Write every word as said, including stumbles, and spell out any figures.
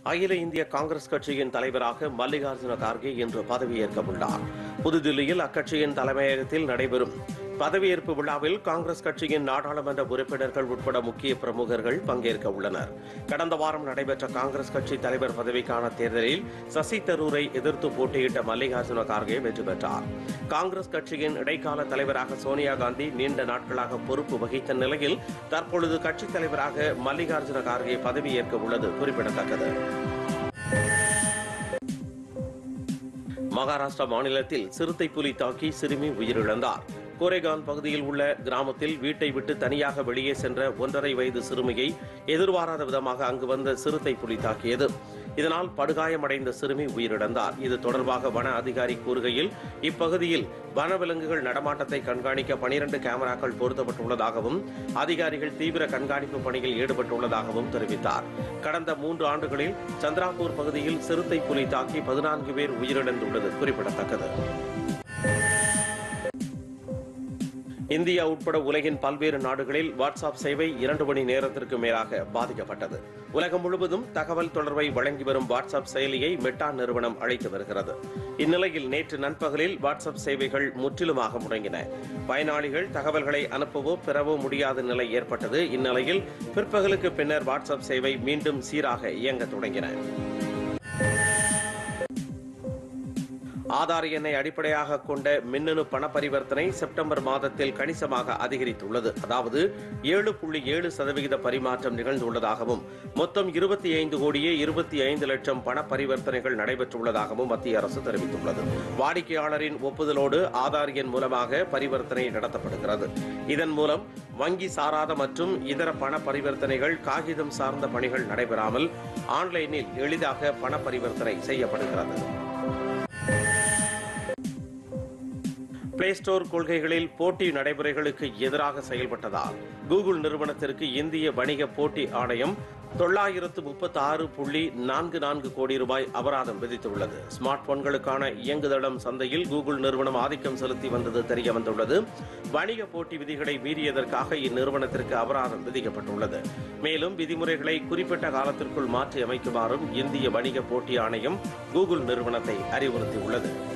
அகில இந்திய காங்கிரஸ் கட்சியின் தலைவராக மல்லிகார்ஜுன கார்கே இன்று பதவியேற்க உள்ளார். புதுதில்லியில் அக்கட்சியின் தலைமையகத்தில் நடைபெறும் பதவியேற்பு விழாவில் காங்கிரஸ் கட்சியின் நாடாளுமன்ற உறுப்பினர்கள் உட்பட முக்கிய பிரமுகர்கள் பங்கேற்க உள்ளனர். கடந்த வாரம் நடைபெற்ற காங்கிரஸ் கட்சி தலைவர் பதவிக்கான தேர்தலில் சசி தரூரை எதிர்த்து போட்டியிட்ட மல்லிகார்ஜுன கார்கே வெற்றி பெற்றார். காங்கிரஸ் கட்சியின் இடைக்கால தலைவராக சோனியா காந்தி நீண்ட நாட்களாக பொறுப்பு வகித்த நிலையில் தற்பொழுது கட்சித் தலைவராக மல்லிகார்ஜுன கார்கே பதவியேற்க உள்ளது குறிப்பிடத்தக்கது. மகாராஷ்டிரா மாநிலத்தில் சிறுத்தை புலி தாக்கி சிறுமி உயிரிழந்தார். கோரேகான் பகுதியில் உள்ள கிராமத்தில் வீட்டை விட்டு தனியாக வெளியே சென்ற ஒன்றரை வயது சிறுமியை எதிர்பாராத விதமாக அங்கு வந்த சிறுத்தை புலி தாக்கியது. இதனால் படுகாயமடைந்த சிறுமி உயிரிழந்தார். இது தொடர்பாக வன அதிகாரி கூறுகையில், இப்பகுதியில் வனவிலங்குகள் நடமாட்டத்தை கண்காணிக்க பனிரண்டு கேமராக்கள் பொருத்தப்பட்டுள்ளதாகவும் அதிகாரிகள் தீவிர கண்காணிப்பு பணியில் ஈடுபட்டுள்ளதாகவும் தெரிவித்தார். கடந்த மூன்று ஆண்டுகளில் சந்திராபூர் பகுதியில் சிறுத்தை புலி தாக்கி பதினான்கு பேர் உயிரிழந்துள்ளது குறிப்பிடத்தக்கது. இந்தியா உட்பட உலகின் பல்வேறு நாடுகளில் வாட்ஸ்அப் சேவை இரண்டு மணி நேரத்திற்கு மேலாக பாதிக்கப்பட்டது. உலகம் முழுவதும் தகவல் தொடர்பை வழங்கி வரும் வாட்ஸ்அப் செயலியை மெட்டா நிறுவனம் அழைத்து வருகிறது. இந்நிலையில் நேற்று நண்பகலில் வாட்ஸ்அப் சேவைகள் முற்றிலுமாக முடங்கின. பயனாளிகள் தகவல்களை அனுப்பவோ பெறவோ முடியாத நிலை ஏற்பட்டது. இந்நிலையில் பிற்பகலுக்கு பின்னர் வாட்ஸ்அப் சேவை மீண்டும் சீராக இயங்க தொடங்கின. ஆதார் எண்ணை அடிப்படையாக கொண்ட மின்னணு பண பரிவர்த்தனை செப்டம்பர் மாதத்தில் கணிசமாக அதிகரித்துள்ளது. அதாவது ஏழு புள்ளி ஏழு சதவிகித பரிமாற்றம் நிகழ்ந்துள்ளதாகவும் மொத்தம் இருபத்தி ஐந்து கோடியே இருபத்தி ஐந்து லட்சம் பண பரிவர்த்தனைகள் நடைபெற்றுள்ளதாகவும் மத்திய அரசு தெரிவித்துள்ளது. வாடிக்கையாளரின் ஒப்புதலோடு ஆதார் எண் மூலமாக பரிவர்த்தனை நடத்தப்படுகிறது. இதன் மூலம் வங்கி சாராத மற்றும் இதர பண பரிவர்த்தனைகள், காகிதம் சார்ந்த பணிகள் நடைபெறாமல் ஆன்லைனில் எளிதாக பண பரிவர்த்தனை செய்யப்படுகிறது. பிளே ஸ்டோர் கொள்கைகளில் போட்டி நடைமுறைகளுக்கு எதிராக செயல்பட்டதால் கூகுள் நிறுவனத்திற்கு இந்திய வணிக போட்டி ஆணையம் தொள்ளாயிரத்து முப்பத்தி ஆறு புள்ளி நான்கு நான்கு கோடி ரூபாய் அபராதம் விதித்துள்ளது. ஸ்மார்ட் போன்களுக்கான இயங்குதளம் சந்தையில் கூகுள் நிறுவனம் ஆதிக்கம் செலுத்தி வந்தது தெரிய வந்துள்ளது. வணிக போட்டி விதிகளை மீறியதற்காக இந்நிறுவனத்திற்கு அபராதம் விதிக்கப்பட்டுள்ளது. மேலும் விதிமுறைகளை குறிப்பிட்ட காலத்திற்குள் மாற்றி அமைக்குமாறும் இந்திய வணிக போட்டி ஆணையம் கூகுள் நிறுவனத்தை அறிவுறுத்தியுள்ளது.